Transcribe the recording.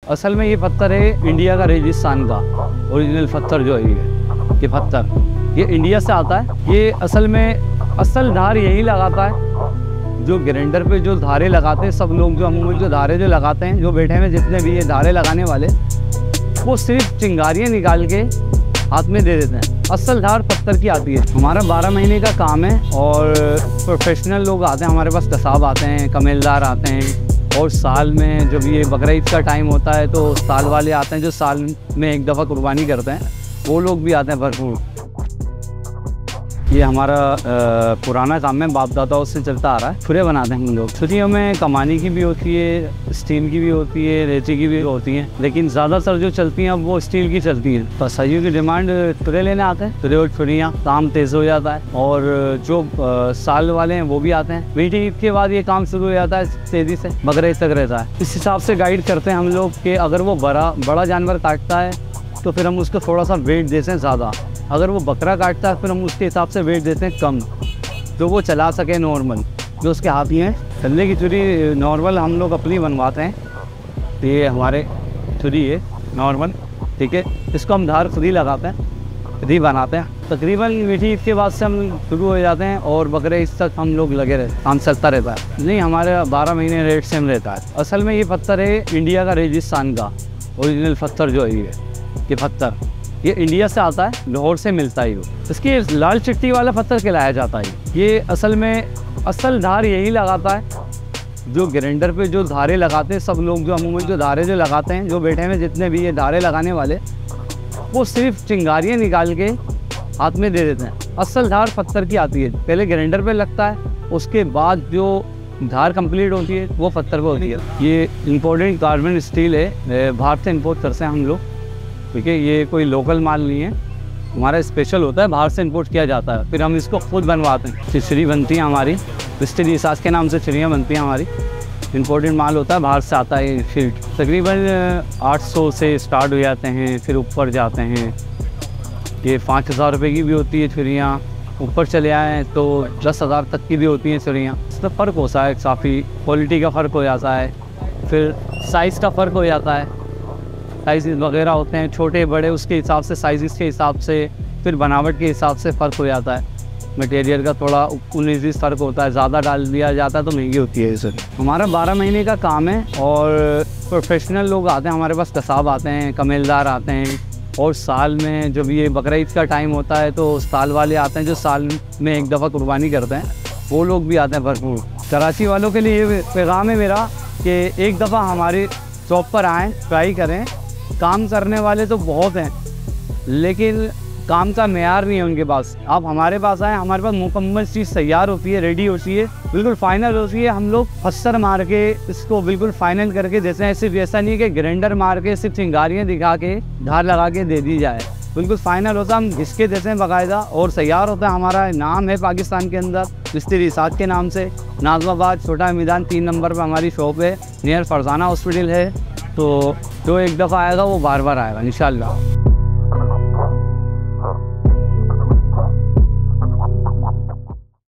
असल में ये पत्थर है इंडिया का, रेगिस्तान का ओरिजिनल पत्थर जो है ये पत्थर ये इंडिया से आता है। ये असल में असल धार यही लगाता है जो ग्राइंडर पे जो धारे लगाते हैं सब लोग, जो अमूमन जो धारे जो लगाते हैं, जो बैठे में जितने भी ये धारे लगाने वाले, वो सिर्फ चिंगारियाँ निकाल के हाथ में दे देते हैं। असल धार पत्थर की आती है। हमारा 12 महीने का काम है और प्रोफेशनल लोग आते हैं हमारे पास, कसाब आते हैं, कमेलदार आते हैं, और साल में जब ये बकरा ईद का टाइम होता है तो साल वाले आते हैं जो साल में एक दफ़ा कुर्बानी करते हैं, वो लोग भी आते हैं भरपूर। ये हमारा पुराना काम है, बाप दादाओं से चलता आ रहा है। छुरे बनाते हैं हम लोग। छुरियों में कमानी की भी होती है, स्टील की भी होती है, रेती की भी होती है, लेकिन ज़्यादातर जो चलती हैं अब वो स्टील की चलती हैं। तो सही की डिमांड छुरे लेने आते हैं, छुरे और छुरियाँ, काम तेज़ हो जाता है। और जो साल वाले हैं वो भी आते हैं। मीठी ईद के बाद ये काम शुरू हो जाता है तेज़ी से, बकरा ईद तक रहता है। इस हिसाब से गाइड करते हैं हम लोग कि अगर वो बड़ा जानवर काटता है तो फिर हम उसको थोड़ा सा वेट देते हैं ज़्यादा, अगर वो बकरा काटता है फिर हम उसके हिसाब से वेट देते हैं कम, तो वो चला सके नॉर्मल। जो उसके हाथी हैं, चलने की छुरी नॉर्मल हम लोग अपनी बनवाते हैं। तो ये हमारे छुरी है नॉर्मल, ठीक है। इसको हम धार खुद ही लगाते हैं, खुद ही बनाते हैं। तकरीबन मीठी ईद के बाद से हम शुरू हो जाते हैं और बकरे ईद तक हम लोग लगे रहते हैं, काम चलता रहता है। नहीं, हमारे 12 महीने रेट सेम रहता है। असल में ये पत्थर है इंडिया का, रेगिस्तान का ओरिजिनल पत्थर जो है ये पत्थर ये इंडिया से आता है, लाहौर से मिलता है। इसकी लाल चिट्टी वाला पत्थर कहलाया जाता है। ये असल में असल धार यही लगाता है जो ग्राइंडर पे जो धारे लगाते हैं सब लोग, जो अमूमन जो धारे जो लगाते हैं, जो बैठे में जितने भी ये धारे लगाने वाले, वो सिर्फ चिंगारियाँ निकाल के हाथ में दे देते हैं। असल धार पत्थर की आती है, पहले ग्राइंडर पे लगता है, उसके बाद जो धार कंप्लीट होती है वो पत्थर पर होती है। ये इम्पोर्टेंट कार्बन स्टील है, बाहर से इम्पोर्ट करते हैं हम लोग, ठीक है। ये कोई लोकल माल नहीं है, हमारा स्पेशल होता है, बाहर से इंपोर्ट किया जाता है, फिर हम इसको खुद बनवाते हैं। छुरी बनती है हमारी, मिस्त्री सास के नाम से छुरियाँ बनती हैं हमारी। इम्पोर्टेंट माल होता है, बाहर से आता है फील्ड। तकरीबन 800 से स्टार्ट हो जाते हैं, फिर ऊपर जाते हैं। ये 5000 रुपये की भी होती है छुरियाँ, ऊपर चले आए तो 10,000 तक की भी होती हैं छुरियाँ। इसमें फ़र्क होता है, काफ़ी क्वालिटी का फ़र्क हो जाता है, फिर साइज़ का फ़र्क हो जाता है। साइज़ वगैरह होते हैं छोटे बड़े, उसके हिसाब से साइज़ के हिसाब से, फिर बनावट के हिसाब से फ़र्क हो जाता है। मटेरियल का थोड़ा 19-20 फ़र्क होता है, ज़्यादा डाल दिया जाता है तो महंगी होती है सर। हमारा 12 महीने का काम है और प्रोफेशनल लोग आते हैं हमारे पास, कसाब आते हैं, कमेलदार आते हैं, और साल में जब ये बकरा ईद का टाइम होता है तो साल वाले आते हैं जो साल में एक दफ़ा कुर्बानी करते हैं, वो लोग भी आते हैं भरपूर। कराची वालों के लिए ये पैगाम है मेरा कि एक दफ़ा हमारे शॉप पर आएँ, ट्राई करें। काम करने वाले तो बहुत हैं लेकिन काम का मेयार नहीं है उनके पास। आप हमारे पास आएँ, हमारे पास मुकम्मल चीज़ तैयार होती है, रेडी होती है, बिल्कुल फाइनल होती है। हम लोग पत्थर मार के इसको बिल्कुल फाइनल करके देते हैं। सिर्फ ऐसा नहीं है कि ग्राइंडर मार के सिर्फ चिंगारियाँ दिखा के धार लगा के दे दी जाए, बिल्कुल फाइनल होता है। हम घिसके देते हैं बाकायदा और तैयार होता है। हमारा नाम है पाकिस्तान के अंदर मिस्त्री साद के नाम से, नाज़माबाद छोटा मैदान 3 नंबर पर हमारी शॉप है, नियर फरजाना हॉस्पिटल है। तो जो एक दफ़ा आएगा वो बार बार आएगा इंशाल्लाह।